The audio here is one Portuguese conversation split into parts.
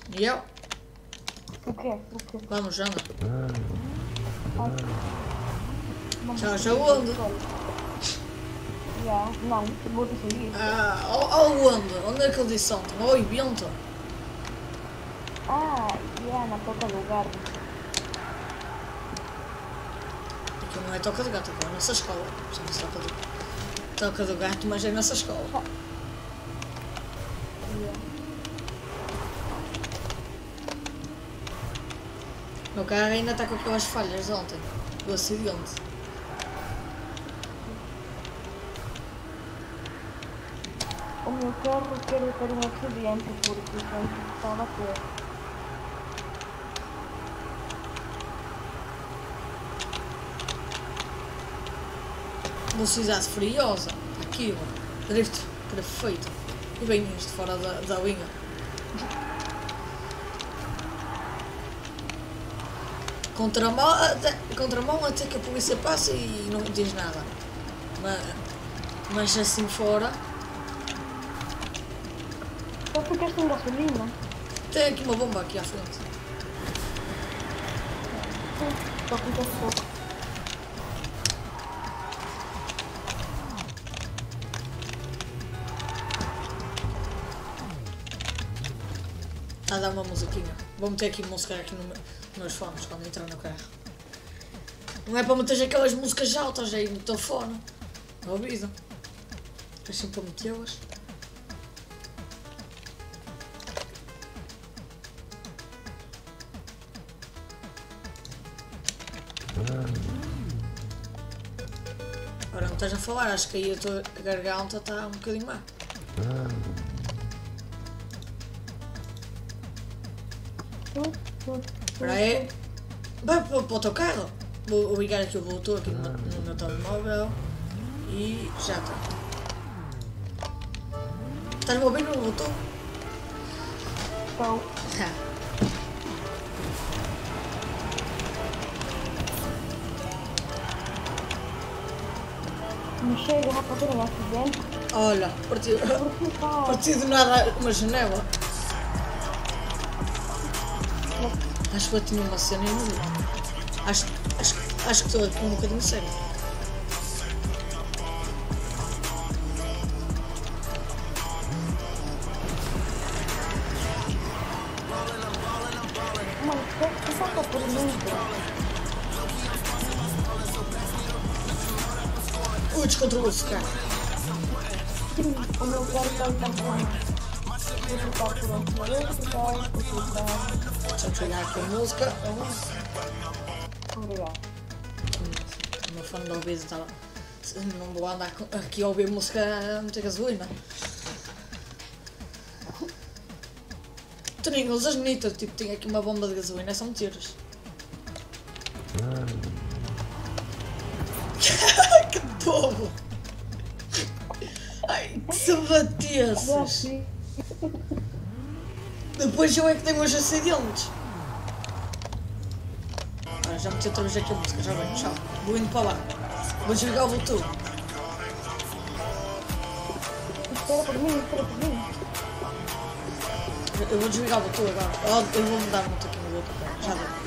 E eu? O quê? O quê? Vamos, anda. Vamos Já onde? Já, não, vou te seguir. Aonde? Onde é que eu disse ontem? Ao evento? Já, na toca do gato. Aquilo não é toca do gato, aquilo é nossa escola. Chama-se toca do gato, mas é nossa escola. O meu carro ainda está com aquelas falhas de ontem, do acidente. O meu carro quer ter um acidente porque o centro está a bater. Velocidade furiosa, aquilo, drift perfeito. E bem isto fora da linha. Contramão até que a polícia passa e não diz nada. Mas assim fora. Só ficaste sem gasolina? Tem aqui uma bomba aqui à frente. Só ficaste pouco. Está a dar uma musiquinha. Vou meter aqui música aqui nos meus fones quando entrar no carro. Não é para meter aquelas músicas altas aí no telefone. No ouvido. Deixa para metê-las. Agora não estás a falar, acho que aí a tua garganta está um bocadinho má. Espera aí. Vai para o teu carro. Vou ligar aqui o Bluetooth aqui no meu telemóvel. E já está. Estás-me a ouvir no Bluetooth? Estou. Me chega a fazer um acidente. Olha, partiu do nada uma janela. Acho que eu tinha uma cena e não vi. Acho que estou aqui um bocadinho sério. Mano, que saca por mim? Descontrolou-se, cara. O meu carro está em campanha. Vou ficar por onde eu ficar. Deixa eu pegar aqui a música. Obrigado. O meu fone de ouvido estava. Não vou andar aqui a ouvir música a meter gasolina. Tu nem usas nitro, tipo, tem aqui uma bomba de gasolina, são mentiras. Que tobo! Ai, que sabatesses! Depois eu é que tenho os acidentes. Olha, já meti outra vez aqui a música, já bem, tchau. Vou indo para lá. Vou desligar o Bluetooth. Espera por mim. Eu vou desligar o Bluetooth agora. Eu vou mudar muito aqui no Bluetooth. Já vou.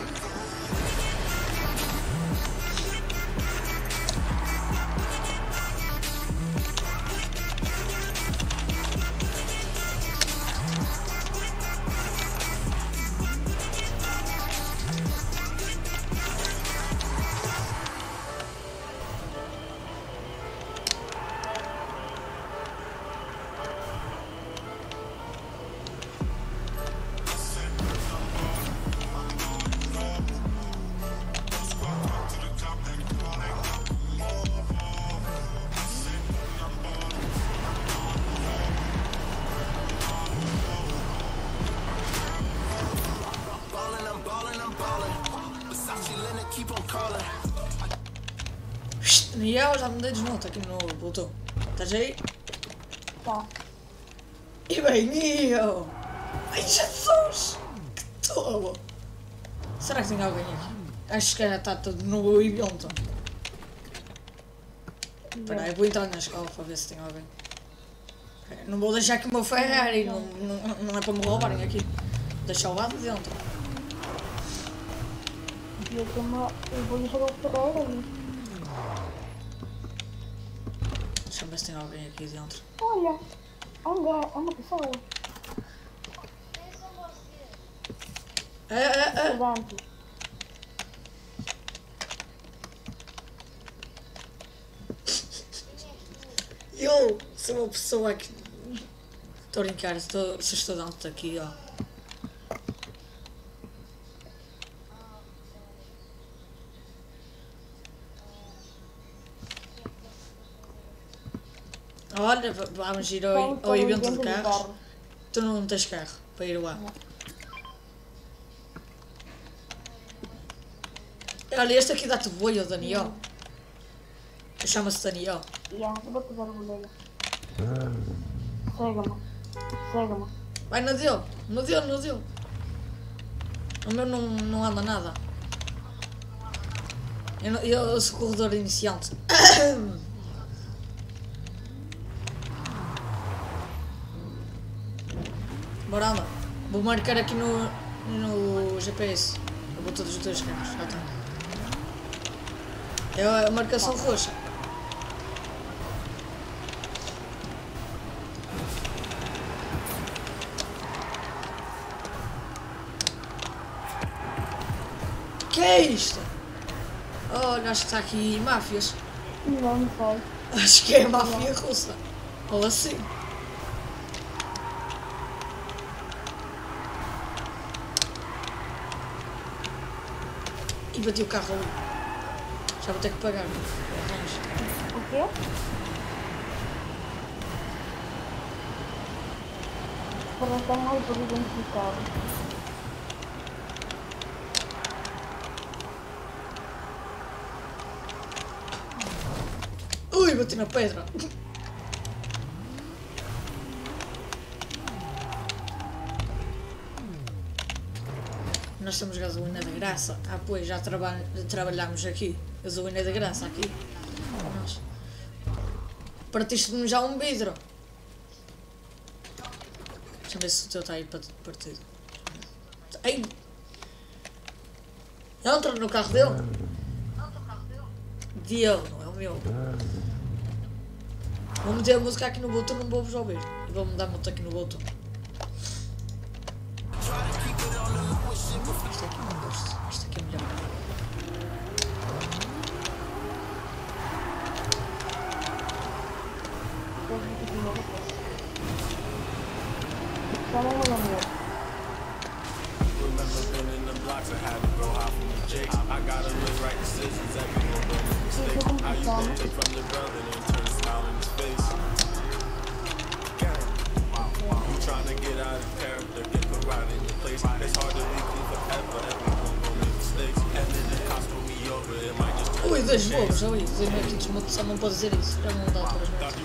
E eu já me dei desmonte aqui no Bluetooth. Estás aí? Tá. E bem, eu! Ai, Jesus! Que tolo! Será que tem alguém aqui? Acho que já está todo no evento. Espera aí, vou entrar na escola para ver se tem alguém. Não vou deixar aqui o meu Ferrari, não é para me roubarem aqui. Deixa o lado de dentro. Eu vou deixar o Ferreira ali. Deixa eu ver se tem alguém aqui dentro. Olha, há uma pessoa. Estudante. Eu sou uma pessoa que... Estou a brincar, sou estudante aqui, ó. Olha, vamos ir ao evento de carros. Tu não tens carro para ir lá. Olha, este aqui dá-te boi, o Daniel. Chama-se Daniel. Eu vou pegar o dele. Cega-me. Vai no dele. O meu não anda nada. Eu sou corredor iniciante. Bora, anda. Vou marcar aqui no GPS. Eu vou todos os dois carros. Já está. É a marcação roxa. Que é isto? Olha, acho que está aqui máfias. Não sei. Acho que é a máfia russa. Ou assim. E bati o carro ali. Já vou ter que pagar. O quê? Parece que é mais por identificado. Ui, bati na pedra. Nós temos gasolina de graça. Ah, pois, já trabalhamos aqui. Gasolina de graça aqui. Nós. Partiste-me já um vidro. Deixa eu ver se o teu está aí partido. Ai! Entra no carro dele. Dele, não é o meu. Vou meter a música aqui no botão, não vou-vos ouvir. E vou mudar a música aqui no botão. Isto aqui não gosto. Isto aqui é melhor. Ui, dois bobos ali, dizem-me aqui desmotivação, não pode dizer isso. Já não dá para as mãos.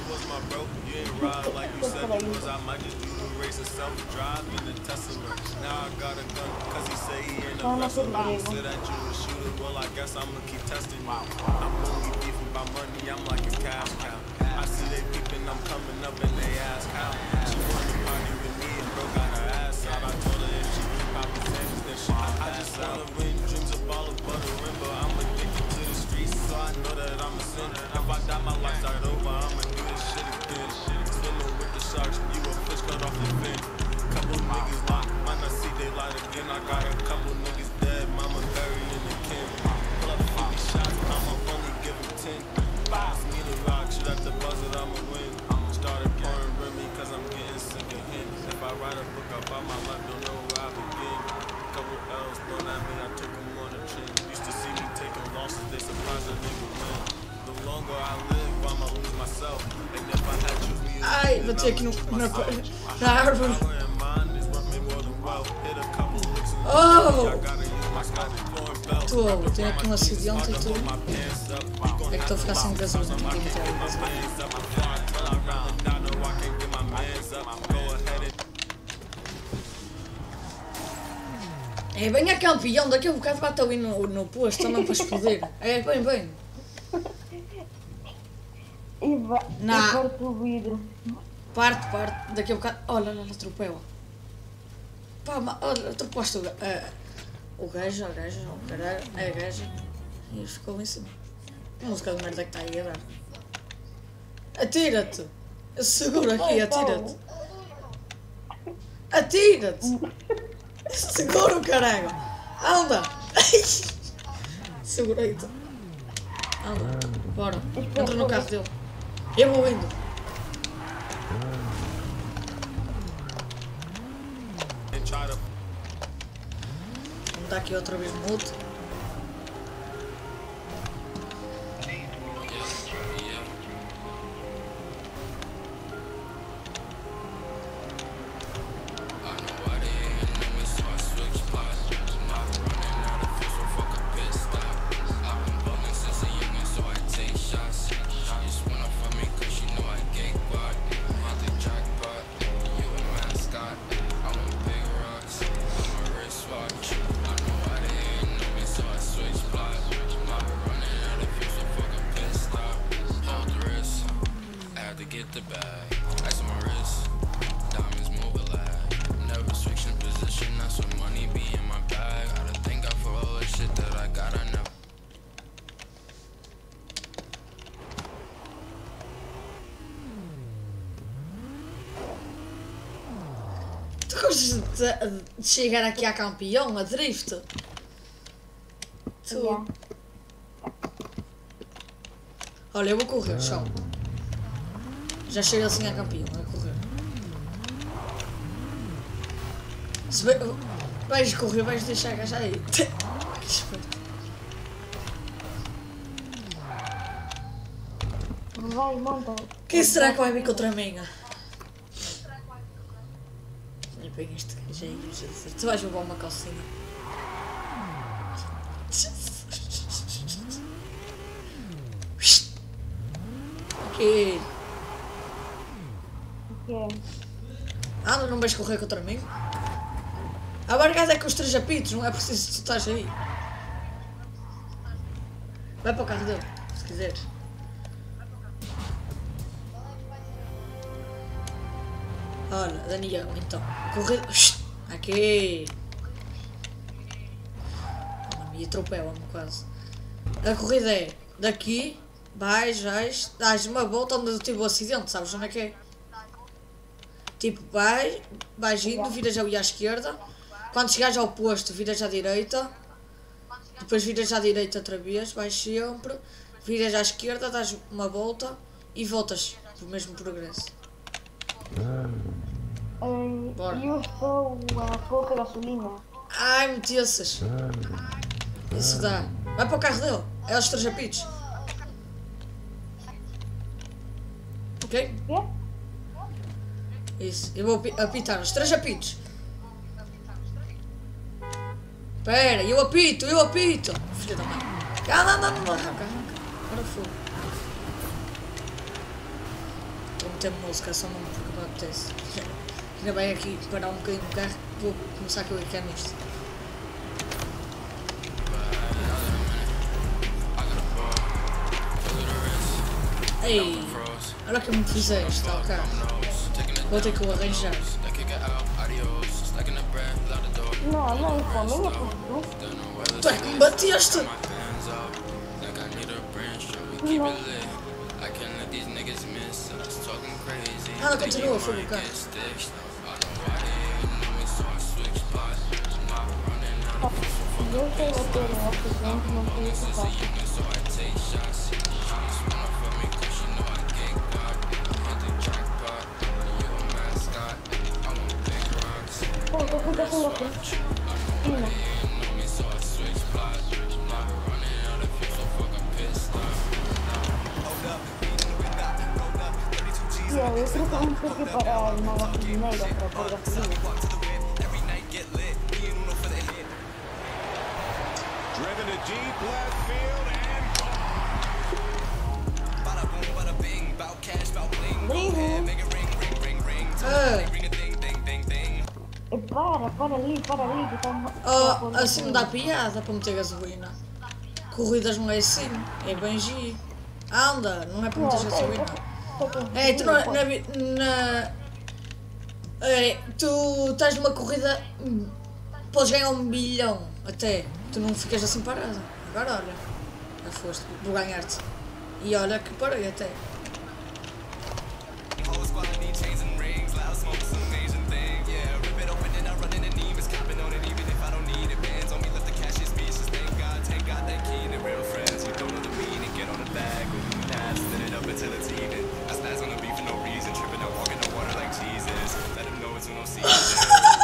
Ai, bati aqui na árvore. Oh! Tô, tenho aqui um acidente e tudo. É que estou a ficar sem gasolina. Ninguém me tem gasolina. É bem a campeão, daqui a um bocado bate ali no posto também para explodir. É bem. E parte o vidro. Parte, daqui a um bocado. Olha, atropela. Pá, olha, tu posto o gajo, a gaja, e ficou lá em cima. Que música de merda que está aí a dar? Atira-te! Eu seguro aqui, atira-te! Atira-te! Segura o caralho! Anda! Segurei-te! Anda, bora! Entra no carro dele! Eu vou indo! Vamos dar aqui outra vez mute. De chegar aqui à campeão, a drift. Tu. Yeah. Olha, eu vou correr, tchau. Já chego assim à campeão, a correr. Se vais correr, vais deixar a gaja aí. Que esperto. Vai, monta. Quem será que vai vir contra mim? Bem, este gajo aí, Jesus. Tu vais levar uma calcinha. Ok. Ok. Ah, não vais correr contra mim? A bargada é com os três apitos, não é preciso que tu estás aí. Vai para o carro dele, se quiseres. Olha, Daniel, então, corrida... Aqui! Me atropela-me quase. A corrida é daqui, vais, dás uma volta onde eu tive o acidente, sabes onde é que é? Tipo, vais indo, viras ali à esquerda. Quando chegares ao posto, viras à direita. Depois viras à direita outra vez, vais sempre. Viras à esquerda, dás uma volta e voltas do mesmo progresso. E eu estou a pouca gasolina. Ai, meti-se. Isso dá. Vai para o carro dele. É os três apitos. Ok? Quê? Isso. Eu vou apitar os três apitos. Espera, eu apito. Filha da mãe. Não, arranca. Agora foi. Vou meter música, só não porque me apetece. Ainda bem aqui parar um bocadinho no carro, vou começar a clicar nisto. Ei, olha o que me fizeste ao carro. Vou ter que o arranjar. Não, isso também é por Tu é que me bateste! Ela continua a fogo o carro. Eu sei bater no acidente, não sei o que faço. Pô, tô com pressão aqui. Eu troco um pouco para uma gasolineira para pôr gasolina. Driven to deep left field and bada boom, bada bing, bout cash, bout bling, go ahead, make it ring, ring, ring, ring, ring a ding, ding, ding, ding. Para ali, que está... Oh, assim não dá piada para meter gasolina. Corridas não é assim, é bem giro. Anda, não é para meter gasolina. É, tu Tu estás numa corrida, podes ganhar 1 milhão até. Tu não ficas assim parado. Agora olha, já foste, vou ganhar-te. E olha que parei até. Hoes, quality chains and rings, loud smoke, some Asian thing. Yeah, rip it open and I run in the Nevis, capping on it even if I don't need it. Bands on me, let the cash is speechless. Thank God, they keen and real friends. You don't know the meaning, get on the bag, go do that, split it up until it's even. I spaz on the beef for no reason, tripping out, walking the water like Jesus. Let them know it's no season.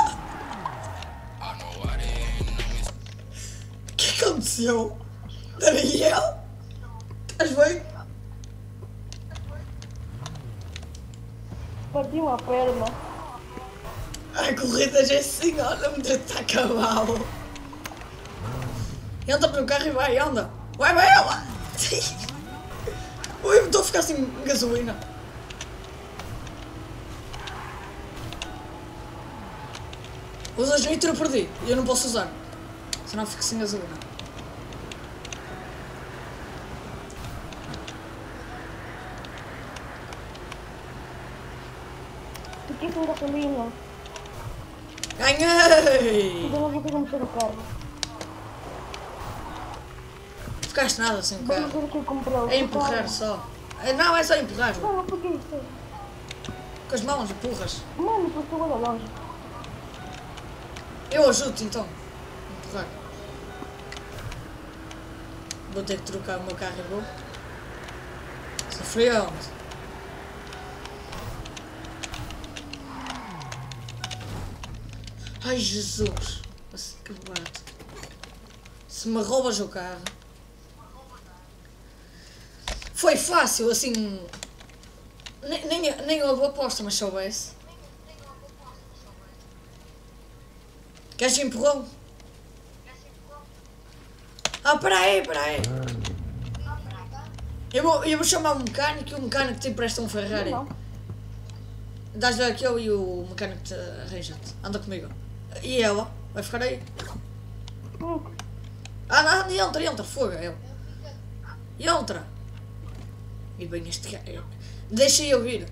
I know what it ain't. O que aconteceu? Daniel? Estás bem? Parti uma perna. A corrida já é assim, olha, me está a cavalo. Entra no carro e vai, anda. Vai ela! Ui, estou a ficar sem gasolina. Usas nitro, eu perdi. Eu não posso usar. Senão fico sem gasolina. Fiquei sem gasolina. Ganhei! Então não vou ter meter o carro. Ficaste nada sem o Vamos carro. ver o que eu comprei. É empurrar só. Não, é só empurrar. Não, não porque isto. Com as mãos empurras. Mano, porque estou lá longe. Eu ajudo-te então. Empurrar. Vou ter que trocar o meu carro e vou. Sofri onde? Ai Jesus! Assim que bate. Se me roubas o carro. Foi fácil, assim. Nem houve aposta, mas soubesse. Queres empurrão? Ah, peraí. Eu vou chamar um mecânico e o mecânico te empresta um Ferrari. Não. Dás-lhe aquele e o mecânico te arranja-te. Anda comigo. E ela? Vai ficar aí? Ah, não, entra, fogo, ela. Entra. E bem, este cara. Deixa eu vir.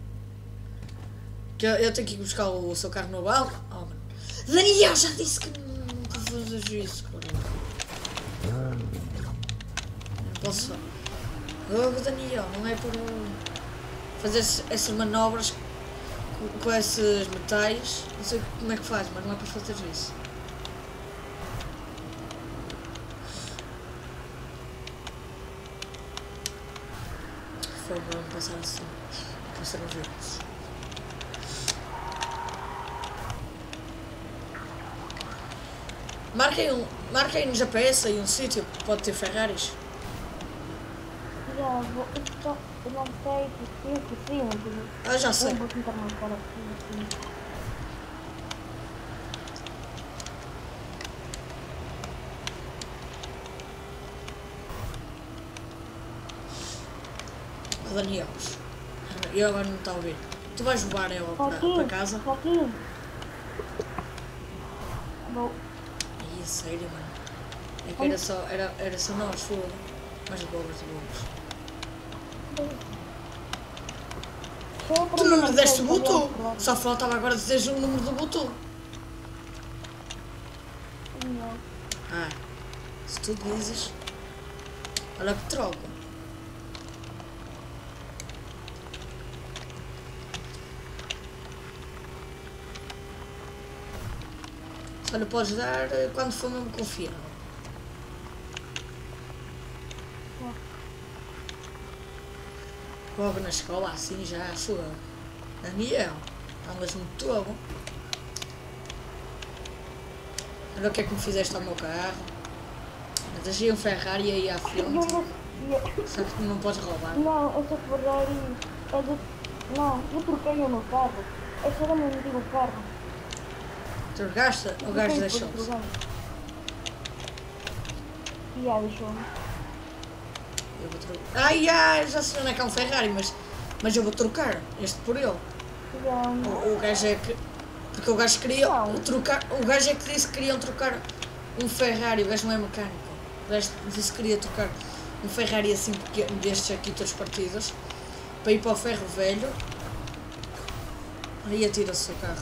Que eu tenho que ir buscar o seu carro no balde. Oh, mano. Daniel, já disse que nunca fazes isso, cara. Não posso. Oh, Daniel, não é por fazer essas manobras com esses metais. Não sei como é que faz, mas não é para fazer isso. Foi bom passar assim. Passar os jogos. Marca aí no GPS aí um sítio que pode ter Ferraris. Já vou. Eu não sei que sim, mas. Ah, já sei. Eu vou tentar marcar aqui. Daniel, eu agora não está a ouvir. Tu vais levar ela para casa? Aqui. Vou. Ih, sério, mano. É que era só nós, fogo. Mas boas. Tu não me deste o Bluetooth? Só faltava agora dizeres o número do Bluetooth. Não. Ah, se tu dizes. Olha que troca. Só lhe podes dar quando for mesmo confiável. Logo na escola, assim já sou. Daniel, andas muito tobo. Olha o que é que me fizeste ao meu carro. Deixei um Ferrari aí à frente. Só que não podes roubar. Não, essa Ferrari é de... Não, eu troquei o meu carro. Essa era meu antigo carro. Trocaste ou o gajo deixou-te? deixou-me. Eu vou trocar. Já sei onde é que é um Ferrari, mas eu vou trocar este por ele. O gajo é que. Porque o gajo queria trocar. O gajo é que disse que queriam trocar um Ferrari, o gajo não é mecânico. O gajo disse que queria trocar um Ferrari assim pequeno, destes aqui todos partidos, para ir para o ferro velho. Aí atira-se o carro.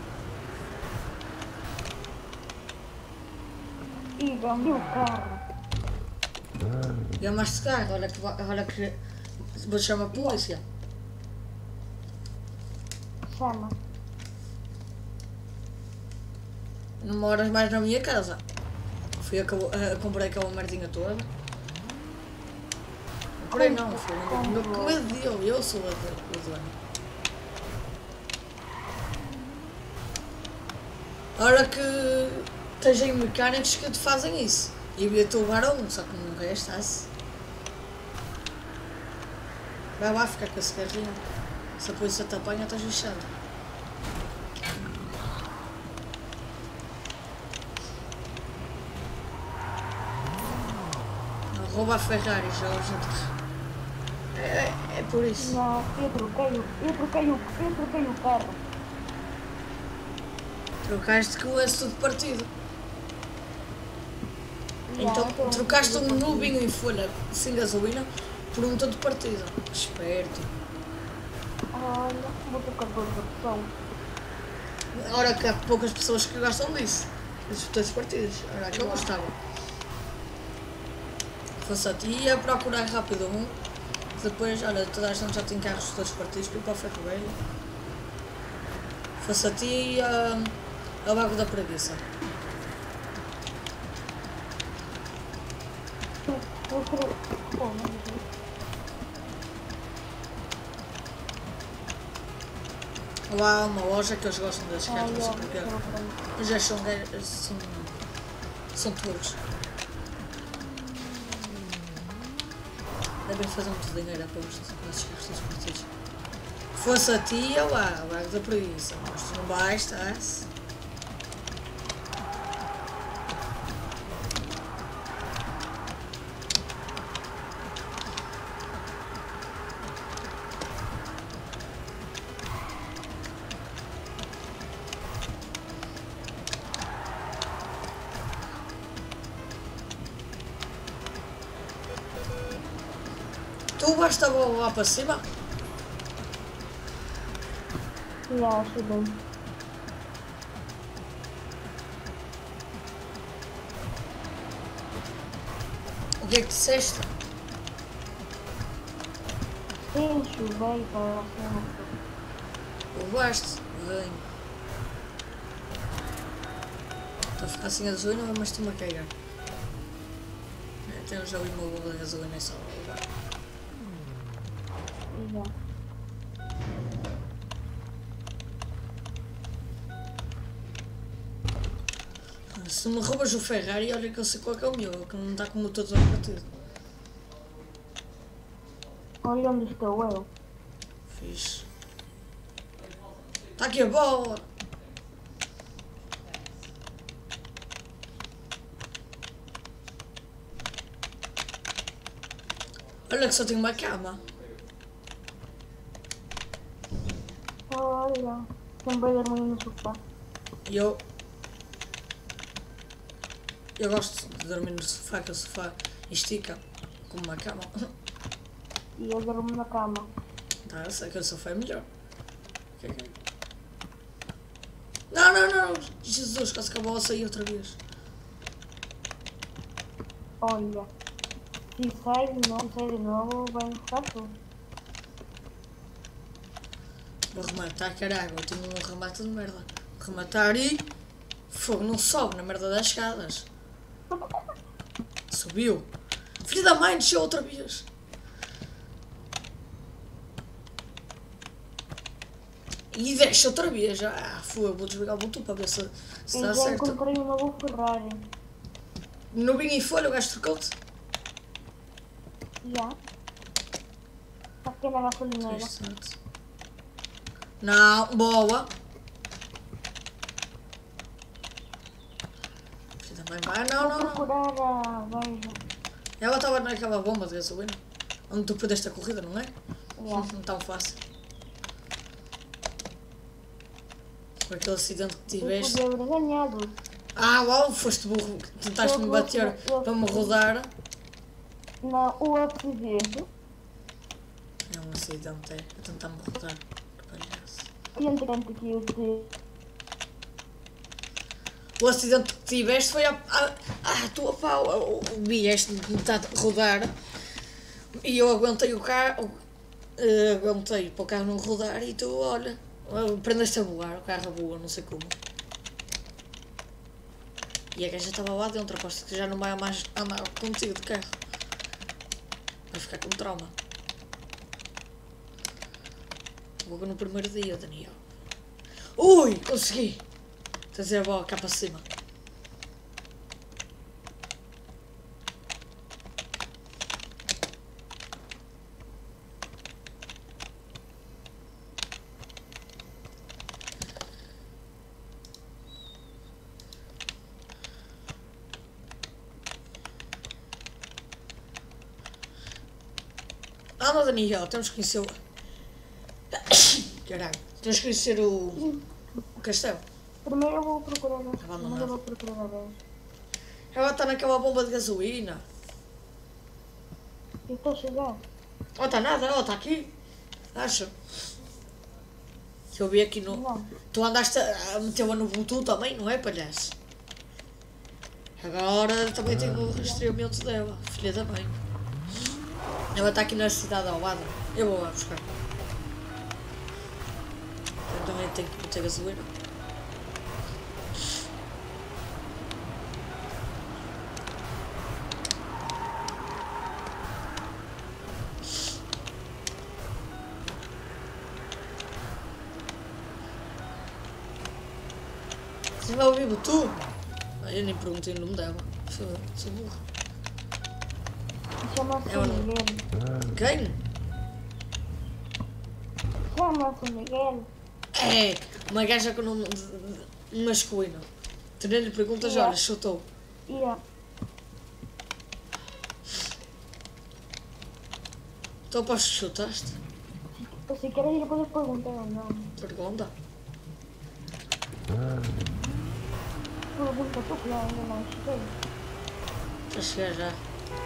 E vendi o carro. E é mais de carro, olha que vou chamar a polícia. Chama. Não moras mais na minha casa. Fui a comprei aquela merdinha toda. Comprei não, foi o meu que me deu, eu sou o dono. Olha que tens aí mecânicos que te fazem isso. E eu ia-te levar a um, só que não gastasse. Vai lá ficar com esse carrinho. Se a polícia te apanha, estás lixado. Não, rouba a Ferrari, já é por isso. Não, eu troquei o carro. Trocaste com esse tudo partido. Yeah, Então trocaste um nubinho em folha sem gasolina por um todo partido. Esperto. Olha, vou trocar por outra pessoa. Ora que há poucas pessoas que gostam disso. Desses todos partidos. Ora que eu gostava. Fosse a ti ia procurar rápido um. Depois, olha, toda a gente já tem carros todos partidos para ir para o ferro velho. Fosse a ti ao Bago da Preguiça. Lá há uma loja que eles gostam das carros, não sei porquê. Mas já são touros. Devem fazer muito dinheiro para esses carros todos partidos. Fosse a ti, ia lá, ao Bago da Preguiça. Mas tu não vais, estás? Tu basta lá para cima? Já, acho bem. O que é que disseste? Sim, chuvei para a cima. Levaste? Bem. Estou a ficar sem gasolina, mas estou-me a cagar. Temos já ali uma bola de gasolina e só a levar. Já. Se me roubas o Ferrari, olha que eu sei qual é o meu, que não está com o motor todo partido. Olha onde estou eu. Fixe. Está aqui a bola! Olha que só tenho uma cama. Olha, também dormi no sofá. E eu gosto de dormir no sofá, que o sofá estica como uma cama. E eu dormo na cama. Tá, eu sei que o sofá é melhor. Que é? Não! Jesus, quase que a bola saiu outra vez. Olha, se sai de novo, vai ficar tudo. Vou rematar, caralho, eu tenho um remate de merda. Rematar e... Fogo, não sobe na merda das escadas. Subiu. Filho da mãe, desceu outra vez. E desce outra vez. Ah, fogo, vou desligar o botão para ver se Eu dá já certo. encontrei um novo Ferrari. No vinho e folha, o gajo trocou-te. Já. Está aqui na gasolineira. Certo. Não, boa. Filho da mãe, vai, não. Procurar a veja. Ela estava naquela bomba de gasolina. Onde tu perdeste a corrida, não é? Já. Não tão fácil. Com aquele acidente que Eu tiveste. podia haver ganhado. Ah, uau, foste burro. Tentaste-me bater para me rodar. Não, o acidente. É um acidente, é. A tentar-me rodar. Que palhaço. acidente que eu tive. O acidente que tiveste foi a tua pá, vieste-me tentar rodar e eu aguentei o carro, aguentei para o carro não rodar e tu, olha, prendeste a voar, o carro voa, não sei como. E a gaja estava lá dentro, aposto que já não vai mais andar contigo de carro. Vai ficar com trauma. Logo no primeiro dia, Daniel. Ui, consegui! Trazer a bola cá para cima. Anda, Daniel, temos que conhecer o... Caralho, temos que conhecer o castelo. Primeiro eu vou procurar. Abandonado. Primeiro eu vou procurar a vez. Ela está naquela bomba de gasolina. Eu estou a chegar. Oh, está nada, oh, está aqui. Acho. Que eu vi aqui no... Não. Tu andaste a metê-la no Bluetooth também, não é, palhaço? Agora também tenho o rastreamento dela, filha da mãe. Ela está aqui na cidade ao lado. Eu vou lá buscar. Eu também tenho que meter gasolina. Você vai ouvir tu? Eu nem perguntei o nome dela. Sou burro. Chama-se É ou não? Miguel. Quem? Chama-se Miguel. É, uma gaja com nome de masculino. Tu nem lhe perguntas, Yeah. olha, chutou. Yeah. Tu aposto que chutaste? Se queres ir podes perguntar ou não. Pergunta. Pergunta tu que eu ainda não cheguei. Já cheguei já.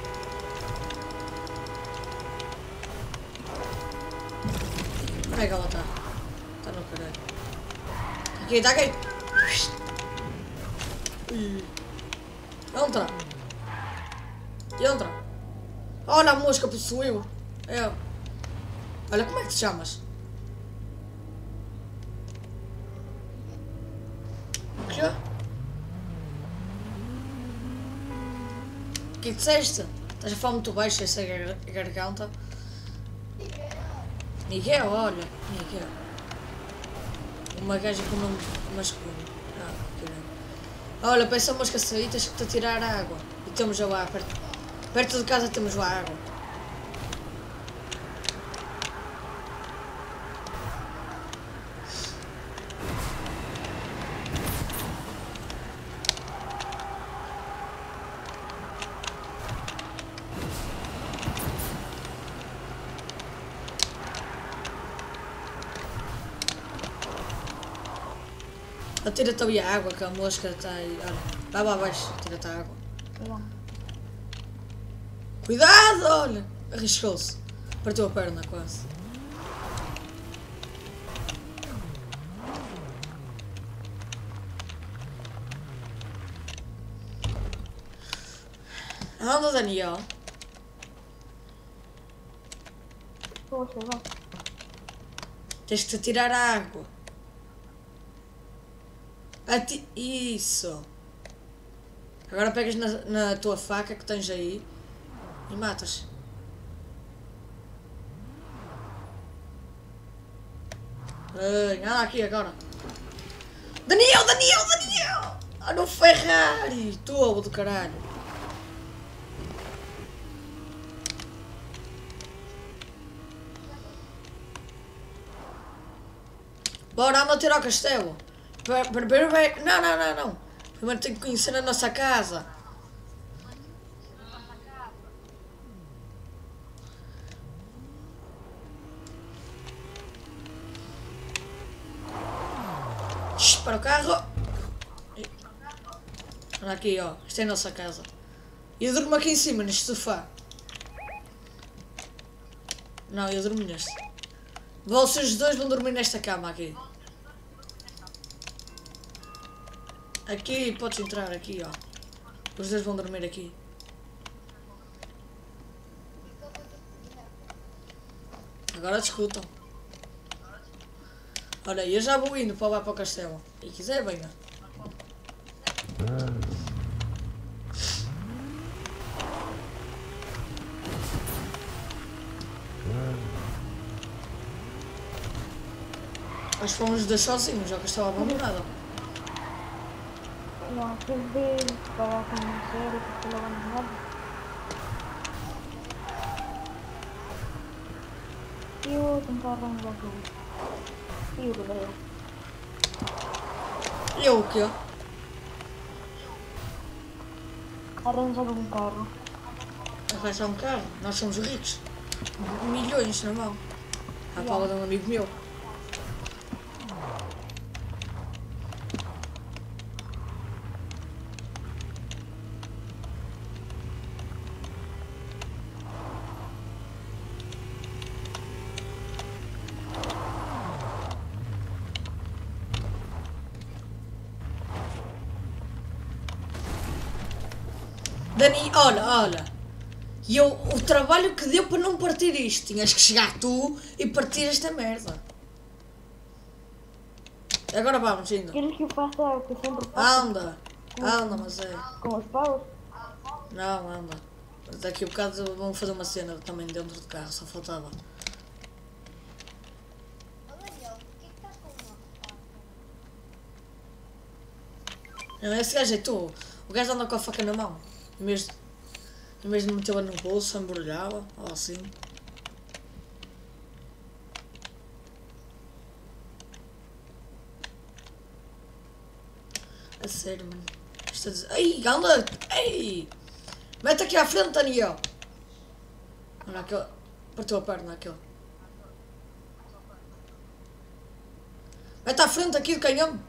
Onde é que ela está? Está no caralho. Aqui, está aqui! Entra! Entra! Olha, a mosca possuiu! É. Olha, como é que te chamas? O quê? O que disseste? Estás a falar muito baixo essa garganta? Miguel, olha, Miguel. Uma gaja com nome masculino. Ah, caralho. Olha, pensa a mosca sair, tens que te tirar a água. E temos já lá, perto de casa temos lá água. Tira-te ali a água, que a mosca está aí. Olha, vai lá abaixo, tira-te a água. Yeah. Cuidado, olha! Arriscou-se. Partiu a perna quase. Anda, Daniel. Estou a chegar. Tens que te tirar a água. Isso. Agora pegas na tua faca que tens aí e matas. Anda aqui agora. Daniel! Ah, no Ferrari! Tolo do caralho. Bora, anda a tirar o castelo. Primeiro vai... Não. Primeiro tenho que conhecer a nossa casa. Para o carro. Olha aqui, ó. Esta é a nossa casa. E eu durmo aqui em cima, neste sofá. Não, eu durmo neste. Vocês dois vão dormir nesta cama aqui. Aqui, podes entrar aqui, ó. Os dois vão dormir aqui. Agora discutam. Olha, eu já vou indo para lá para o castelo. E quiser, venha. Acho que fomos os dois sozinhos, já que estava abandonado. Não, desde para conhecer e porque lo van a dar. E eu tentar arranjar tudo. E o rodeio. E eu o quê? Arranjar um carro. Arranjar um carro? Nós somos ricos. Milhões na mão. À pala de um amigo meu. Dani, olha. E eu, o trabalho que deu para não partir isto. Tinhas que chegar tu e partir esta merda. Agora vamos, indo. Queres que eu faça o que eu sempre faço? Anda, mas é. Com os paus? Não, anda. Daqui a bocado vamos fazer uma cena também dentro do carro, só faltava. Não, esse gajo é tu. O gajo anda com a faca na mão. Em vez de metê-la no bolso, embrulhava, ou assim. A sério, mano. Isto é dizer... Ei, anda! Ei! Mete aqui à frente, Daniel! Olha aquele... Partiu a perna, aquele. Mete à frente aqui do canhão!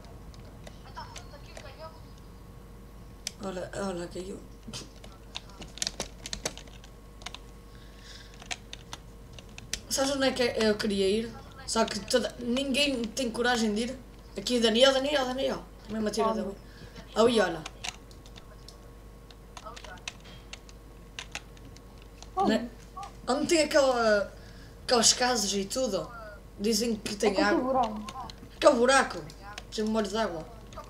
Olha, caiu. Sabes onde é que eu queria ir? Só que ninguém tem coragem de ir. Aqui, Daniel. Também me atira dele. Ali, olha. Onde tem aquelas casas e tudo. Dizem que tem água. Aquele buraco. Tem um molho de água.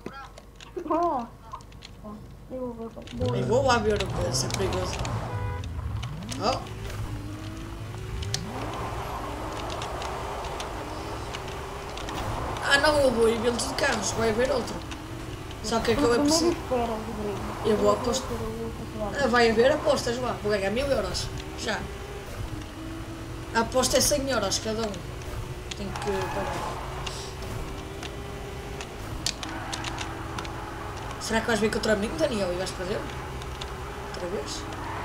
Eu vou lá ver o que é, se é perigoso. Oh. Ah não, eu vou ir dentro de carros, vai haver outro. Só que aquilo é preciso. Eu vou apostar. Vai haver apostas lá, vou ganhar 1000 euros. Já. A aposta é 100 euros cada um. Tenho que pagar. Será que vais vir contra mim, Daniel, e vais perder? Outra vez?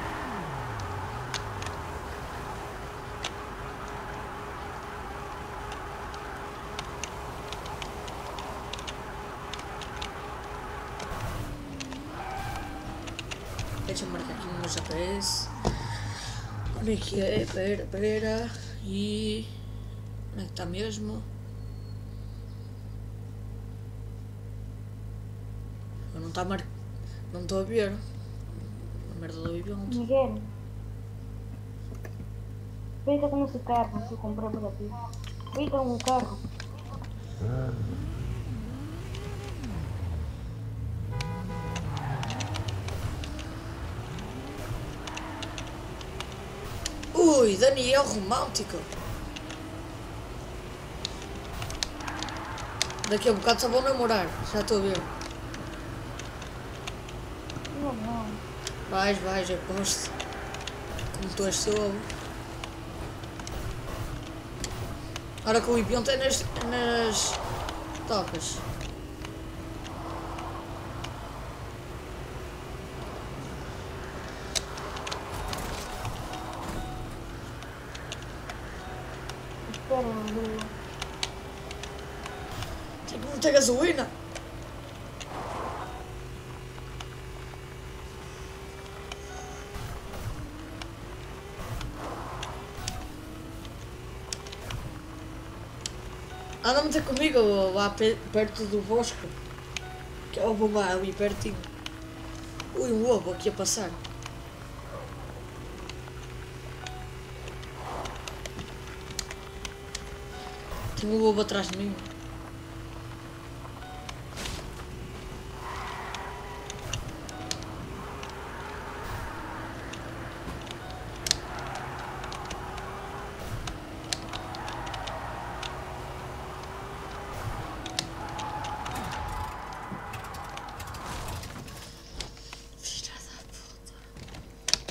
Deixa-me marcar aqui no meu GPS. Onde é que é? Pera. E... onde é que está mesmo? Não está não estou a ver. A merda do avião. Miguel. Fica com esse carro que eu comprei para ti. Fica com o carro. Ui, Daniel romântico. Daqui a um bocado só vou namorar. Já estou a ver. Não. Vais, aposto. Como tu és solo. Ora que o avião tem nas tocas. Espera, Rodrigo. Tem que meter gasolina. Anda a meter comigo lá perto do bosque. Que é o bomba ali pertinho. Ui, um lobo aqui a passar. Tem um lobo atrás de mim. Filha da puta.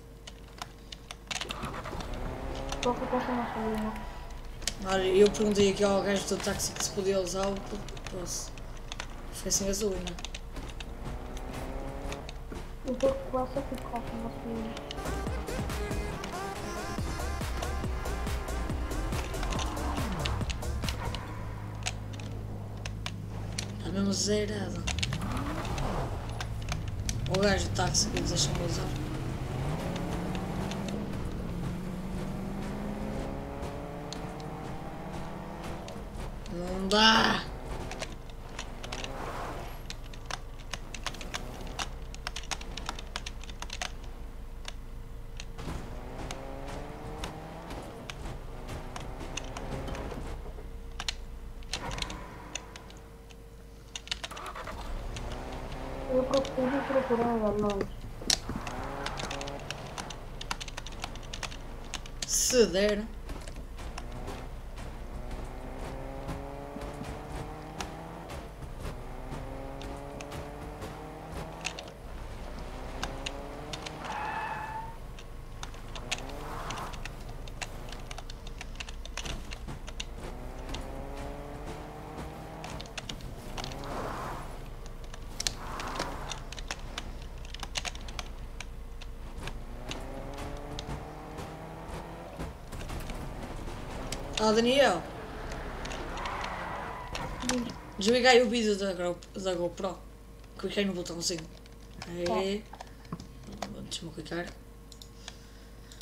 Qual que passa na salinha? Olha, eu perguntei aqui ao gajo do táxi que se podia usar o posso. Foi sem gasolina. Eu tô com essa picoca na salinha. Está mesmo zerado. O gajo do táxi que deixa-me usar. Não dá! Eu vou procurar nós. Se der. Ah, Daniel. Desliga aí o vídeo da GoPro. Cliquei no botãozinho. Aí. Deixa-me clicar.